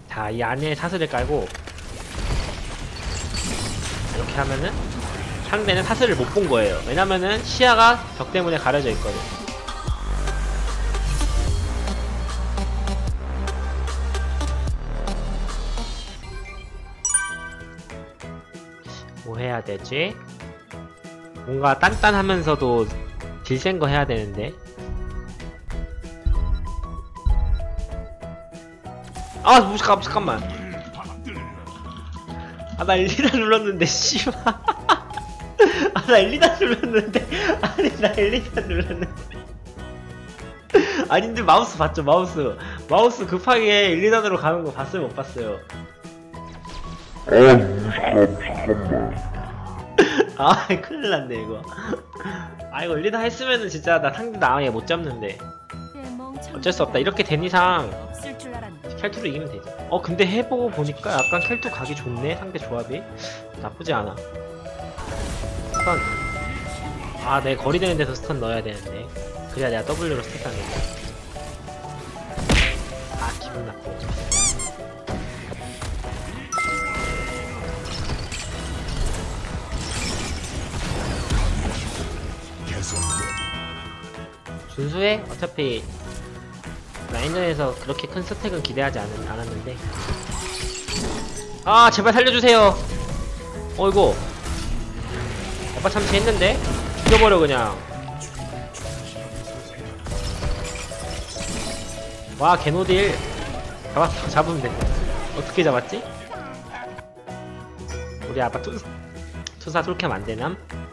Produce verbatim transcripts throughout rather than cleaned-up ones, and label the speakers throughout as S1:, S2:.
S1: 자, 이 안에 사슬을 깔고 이렇게 하면은 상대는 사슬을 못 본 거예요. 왜냐면은 시야가 벽 때문에 가려져 있거든. 뭐 해야 되지? 뭔가 단단하면서도 딜 센 거 해야 되는데. 아, 잠깐, 잠깐만. 아, 나 엘리다 눌렀는데, 씨발. 아, 나 엘리다 눌렀는데. 아니, 나 엘리다 눌렀는데. 아닌데, 마우스 봤죠, 마우스. 마우스 급하게 엘리단으로 가는 거 봤어요, 못 봤어요? 아, 큰일 났네, 이거. 아, 이거 엘리다 했으면은 진짜 나 상대 나왕에 못 잡는데. 어쩔 수 없다. 이렇게 된 이상 켈투로 이기면 되지. 어, 근데 해보고 보니까 약간 켈투 각이 좋네, 상대 조합이. 나쁘지 않아. 스턴. 아, 내 거리 되는 데서 스턴 넣어야 되는데. 그래야 내가 더블유로 스턴 하는데. 아, 기분 나쁘네. 준수해? 어차피 라인전에서 그렇게 큰 스택은 기대하지 않, 않았는데. 아, 제발 살려주세요. 어이구, 오빠 참치 했는데? 죽여버려 그냥. 와, 개노딜. 잡았어. 잡으면 돼. 어떻게 잡았지? 우리 아빠 투, 투사 솔캠 안되남?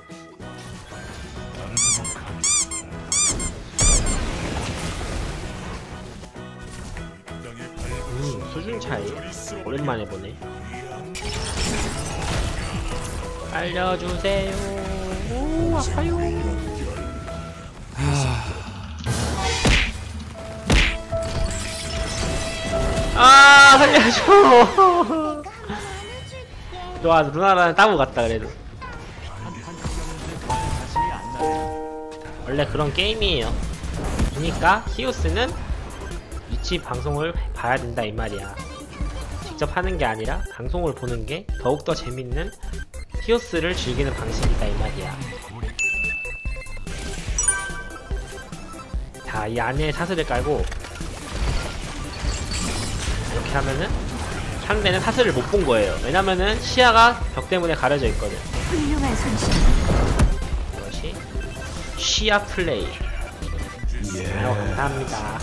S1: 음, 수준 차이 오랜만에 보네. 알려주세요. 오, 아파요. 아, 살려줘. 좋아, 누나랑 따고 갔다 그래도. 원래 그런 게임이에요. 그니까 히오스는 위치 방송을 봐야 된다 이 말이야. 직접 하는 게 아니라 방송을 보는 게 더욱더 재밌는 히오스를 즐기는 방식이다 이 말이야. 자, 이 안에 사슬을 깔고 이렇게 하면은 상대는 사슬을 못 본 거예요. 왜냐면은 시야가 벽 때문에 가려져 있거든. 이것이 시야 플레이. 아유, 감사합니다.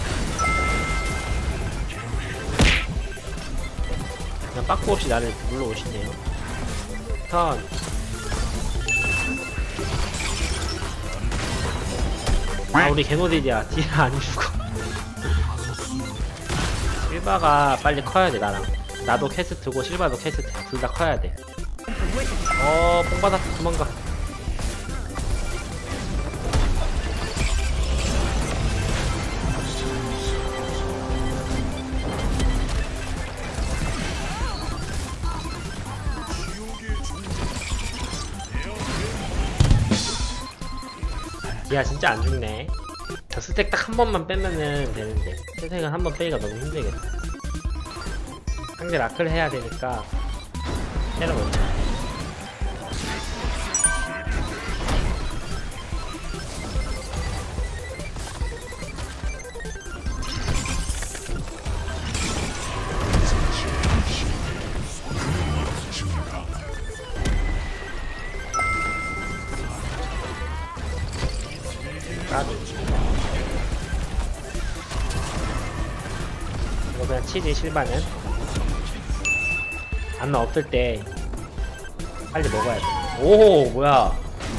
S1: 그냥 빠꾸 없이 나를 물러오시네요. 턴. 아, 우리 개노딜이야. 딜 안 죽어. 실바가 빨리 커야 돼, 나랑. 나도 캐스트고 실바도 캐스트. 둘 다 커야 돼. 어, 뽕 받았어. 도망가. 야, 진짜 안 죽네. 저 스택 딱 한 번만 빼면은 되는데 스택은 한 번 빼기가 너무 힘들겠다. 상대 라클 해야 되니까 때려보자. 까비. 이거 그냥 치지. 실바는 안나 없을 때 빨리 먹어야 돼. 오, 뭐야.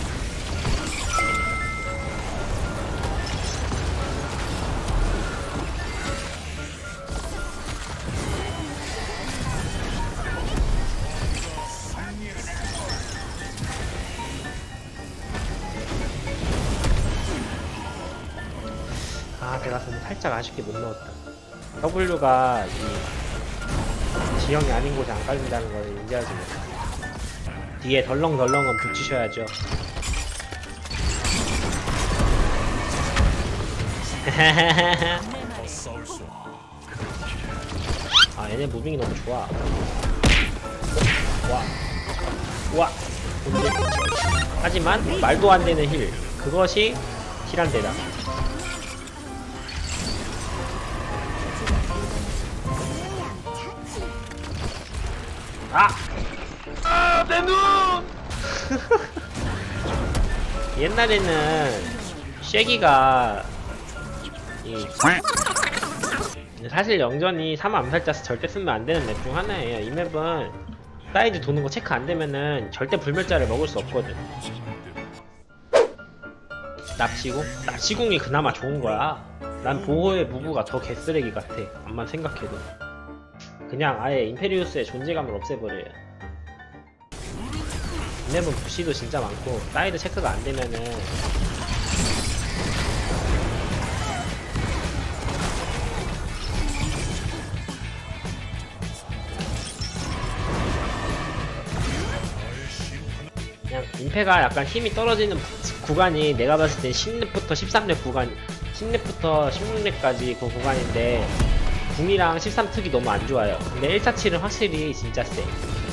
S1: 아, 내가 살짝 아쉽게 못 넣었다. W가 이 지형이 아닌 곳에 안 깔린다는 걸 인지하지 못해. 뒤에 덜렁덜렁은 붙이셔야죠. 아, 얘네 무빙이 너무 좋아. 와. 와. 근데 하지만 말도 안 되는 힐. 그것이 힐한대다. 아! 아, 내 눈! 옛날에는 쉐기가 이 사실 영전이 삼 암살자스 절대 쓰면 안 되는 맵 중 하나예요. 이 맵은 사이드 도는 거 체크 안 되면은 절대 불멸자를 먹을 수 없거든. 납치궁? 납치궁이 그나마 좋은 거야. 난 보호의 무브가 더 개쓰레기 같아. 암만 생각해도. 그냥 아예 임페리우스의 존재감을 없애버려요. 이 맵은 부시도 진짜 많고 사이드 체크가 안 되면은 그냥 임페가 약간 힘이 떨어지는 구간이 내가 봤을 땐 십 렙부터 십삼 렙 구간, 십 렙부터 십육 렙까지 그 구간인데 궁이랑 십삼 특이 너무 안 좋아요. 근데 일사칠은 확실히 진짜 세.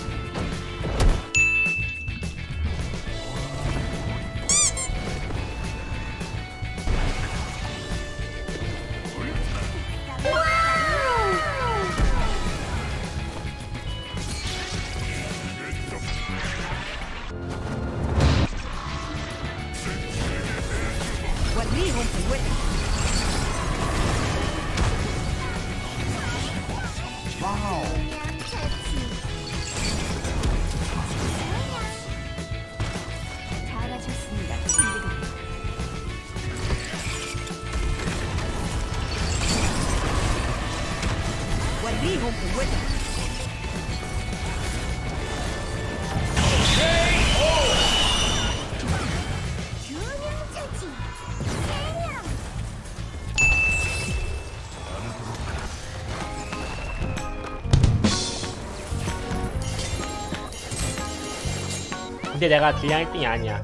S1: 근데 내가 딜량 일 등이 아니야.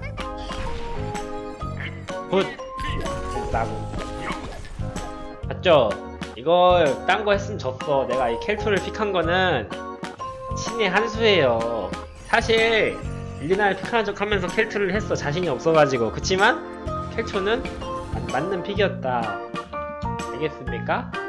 S1: 굿! 됐다고. 맞죠? 이걸 딴 거 했으면 졌어. 내가 이 켈투를 픽한 거는 신의 한 수예요. 사실 일리나를 픽하는 척 하면서 켈투를 했어. 자신이 없어가지고. 그치만 켈투는 맞는 픽이었다. 알겠습니까?